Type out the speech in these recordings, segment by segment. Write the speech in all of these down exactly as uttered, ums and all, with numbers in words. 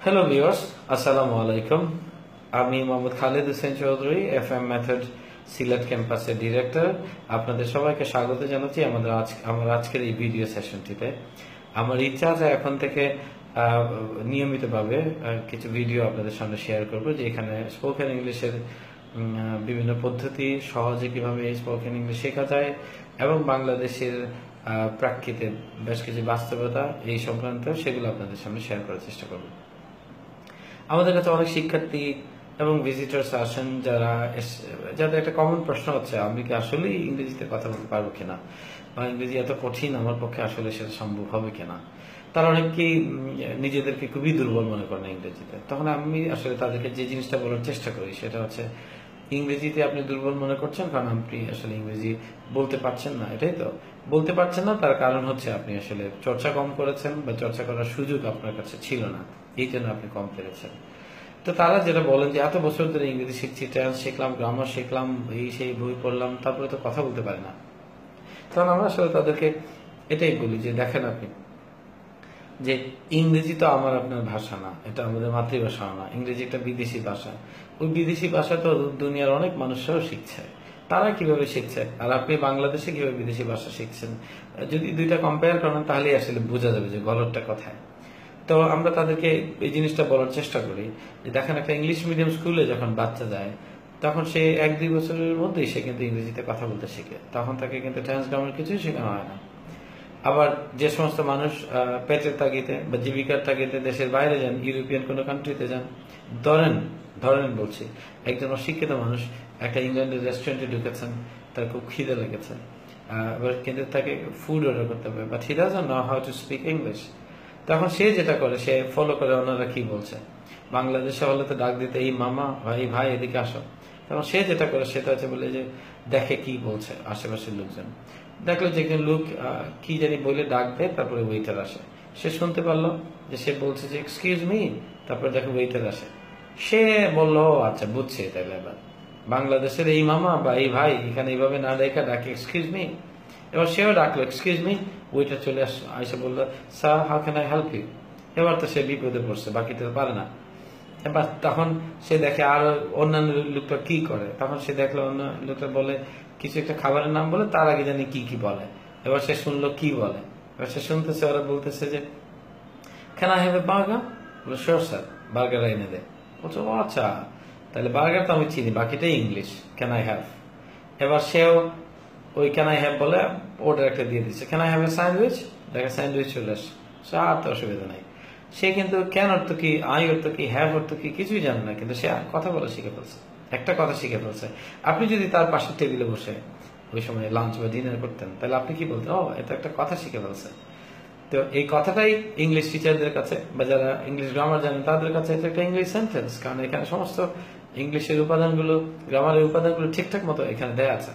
Hello viewers, আসসালামু আলাইকুম। আমি Mohammad Khalid Hossain Chowdhury, F M method Sylhet ক্যাম্পাসের ডিরেক্টর। আপনাদের সবাইকে স্বাগত জানাচ্ছি আমাদের আজ আমার আজকের এই ভিডিও সেশনটিতে। আমার ইচ্ছা আছে এখন থেকে নিয়মিতভাবে কিছু ভিডিও আপনাদের সামনে শেয়ার করব, যে এখানে স্পোকেন ইংলিশের বিভিন্ন পদ্ধতি, সহজে কিভাবে স্পোকেন ইংলিশ শেখা যায় এবং বাংলাদেশের প্রেক্ষিতে বেশ কিছু বাস্তবতা এই সংক্রান্ত সেগুলো আপনাদের সামনে শেয়ার করার চেষ্টা করব। আমাদের কাছে অনেক শিক্ষার্থী এবং ভিজিটার্স আসেন যারা যাদের একটা কমন প্রশ্ন হচ্ছে, আমি কি আসলে ইংরেজিতে কথা বলতে পারবো কিনা, বা ইংরেজি এত কঠিন, আমার পক্ষে আসলে সেটা সম্ভব হবে কিনা। তারা অনেকেই নিজেদেরকে খুবই দুর্বল মনে করেন ইংরেজিতে। তখন আমি আসলে তাদেরকে যে জিনিসটা বলার চেষ্টা করি সেটা হচ্ছে, ইংরেজিতে আপনি দুর্বল মনে করছেন কারণ আপনি আসলে ইংরেজি বলতে পারছেন না, এটাই তো। বলতে পারছেন না তার কারণ হচ্ছে আপনি আসলে চর্চা কম করেছেন, বা চর্চা করার সুযোগ আপনার কাছে ছিল না, এই জন্য আপনি কম পেরেছেন। তো তারা যেটা বলেন যে এত বছর ধরে ইংরেজি শিখছি, টেন্স শিখলাম, গ্রামার শিখলাম, এই সেই বই পড়লাম, তারপরে তো কথা বলতে পারে না। তখন আমরা আসলে তাদেরকে এটাই বলি যে দেখেন, আপনি যে ইংরেজি তো আমার আপনার ভাষা না, এটা আমাদের মাতৃভাষা না, ইংরেজি একটা বিদেশি ভাষা। ওই বিদেশি ভাষা তো দুনিয়ার অনেক মানুষরাও শিখছে। তারা কিভাবে শিখছে আর আপনি বাংলাদেশে কিভাবে বিদেশি ভাষা শিখছেন, যদি দুইটা কম্পেয়ার করেন তাহলেই আসলে বোঝা যাবে যে গলতটা কোথায়। তো আমরা তাদেরকে এই জিনিসটা বলার চেষ্টা করি যে দেখেন, একটা ইংলিশ মিডিয়াম স্কুলে যখন বাচ্চা যায় তখন সে এক দুই বছরের মধ্যেই সে কিন্তু ইংরেজিতে কথা বলতে শিখে, তখন তাকে কিন্তু টেন্স গ্রামার কিছুই শেখানো হয় না। আবার যে সমস্ত মানুষ পেটের তাগিদে বা জীবিকার তাগিদে দেশের বাইরে যান, ইউরোপিয়ান কোনো কান্ট্রিতে যান, ধরেন ধরেন বলছি একজন অশিক্ষিত মানুষ একটা ইংল্যান্ডের রেস্টুরেন্টে ঢুকেছেন, তার খুব খিদে লেগেছে, এবার কিন্তু তাকে ফুড অর্ডার করতে হবে, but he doesn't know how to speak English. তখন সে যেটা করে, সে ফলো করে ওনারা কি বলছে। বাংলাদেশে হলে তো ডাক দিতে এই মামা বা এই ভাই এদিকে আসো। তখন সে যেটা করে সেটা হচ্ছে বলে যে দেখে কি বলছে আশেপাশের লোকজন। দেখলো যে একজন লোক কি জানি বলে ডাক দেয়, তারপরে ওয়েটার আসে। সে শুনতে পারলো যে সে বলছে যে এক্সকিউজ মি, তারপরে দেখো ওয়েটার আসে। সে বললো আচ্ছা বুঝছে, তাহলে এবার বাংলাদেশের এই মামা বা এই ভাই এখানে এইভাবে না দেখা ডাকে এক্সকিউজ মি। এবার সেও ডাকলো এক্সকিউজ মি, ওইটা চলে আসলো, আইসে বললো sir how can I help you. এবার তো সে বিপদে পড়ছে, বাকিটা পারে না। এবার তখন সে দেখে আর অন্যান্য লোকটা কি করে, তখন সে দেখলো অন্য লোকটা বলে কিছু একটা খাবারের নাম বলে, তার আগে জানি কি কি বলে। এবার সে শুনলো কি বলে, এবার সে শুনতেছে ওরা বলতেছে যে can I have a burger, বলে শিওর স্যার, বার্গার এনে দে। বলছে ও আচ্ছা, তাহলে বার্গার তো আমি চিনি, বাকিটাই ইংলিশ, ক্যান আই হ্যাভ। এবার সেও ওই ক্যান আই হ্যাভ বলে অর্ডার একটা দিয়ে দিচ্ছে, can I have a sandwich, দেখে স্যান্ডউইচ চলে আসে। সে আর তো অসুবিধা নাই। সে কিন্তু ক্যান অর্থ কি, আই অর্থ কি, হ্যাভ অর্থ কি কিছুই জানে না, কিন্তু সে কথা বলা শিখে ফেলছে, একটা কথা শিখে ফেলছে। আপনি যদি তার পাশের টেবিলে বসে ওই সময় লাঞ্চ বা ডিনার করতেন, তাহলে আপনি কি বলতেন, ও এটা একটা কথা শিখে ফেলছে। তো এই কথাটাই ইংলিশ টিচারদের কাছে বা যারা ইংলিশ গ্রামার জানেন তাদের কাছে এটা একটা ইংলিশ সেন্টেন্স, কারণ এখানে সমস্ত ইংলিশের উপাদানগুলো, গ্রামারের উপাদানগুলো ঠিকঠাক মতো এখানে দেয়া আছে।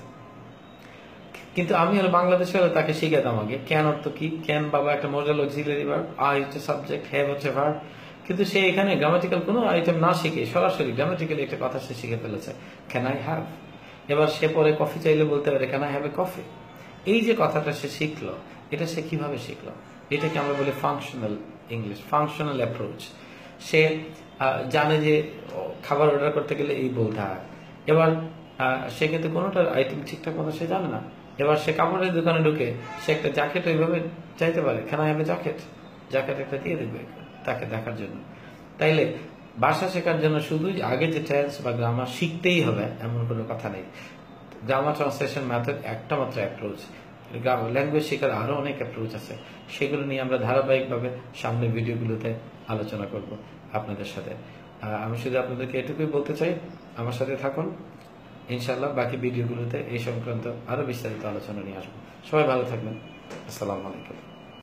কিন্তু আমি হলো বাংলাদেশে হলে তাকে শিখাতাম আগে ক্যান অর্থ কি, ক্যান বাবা একটা মডেল অক্সিলারি ভার্ব, আই হচ্ছে সাবজেক্ট, হ্যাভ হচ্ছে ভার্ব। কিন্তু সে এখানে গ্রামাটিক্যাল কোনো আইটেম না শিখে সরাসরি গ্রামাটিক্যালি একটা কথা সে শিখে ফেলেছে, ক্যান আই হ্যাভ। এবার সে পরে কফি চাইলে বলতে পারে can I have a coffee. এই যে কথাটা সে শিখলো, এটা সে কিভাবে শিখলো, এটাকে আমরা বলি ফাংশনাল ইংলিশ, ফাংশনাল অ্যাপ্রোচ। সে জানে যে খাবার অর্ডার করতে গেলে এই বলতে হয়। এবার সে কিন্তু কোনোটার আইটেম ঠিকঠাক মতো সে জানে না। এবার সে কাপড়ের দোকানে ঢুকে সে একটা জ্যাকেট ওইভাবে চাইতে পারে, can I have a jacket, jacket একটা দিয়ে দেবে তাকে দেখার জন্য। তাইলে ভাষা শেখার জন্য শুধু আগে যে টেন্স বা গ্রামার শিখতেই হবে এমন কোনো কথা নেই। গ্রামার ট্রান্সলেশন মেথড একটা মাত্র অ্যাপ্রোচ, ল্যাঙ্গুয়েজ শেখার আরো অনেক অ্যাপ্রোচ আছে, সেগুলো নিয়ে আমরা ধারাবাহিকভাবে সামনের ভিডিওগুলোতে আলোচনা করব আপনাদের সাথে। আমি শুধু আপনাদেরকে এটুকুই বলতে চাই, আমার সাথে থাকুন, ইনশাআল্লাহ বাকি ভিডিওগুলোতে এই সংক্রান্ত আরো বিস্তারিত আলোচনা নিয়ে আসবো। সবাই ভালো থাকবেন, আসসালামু আলাইকুম।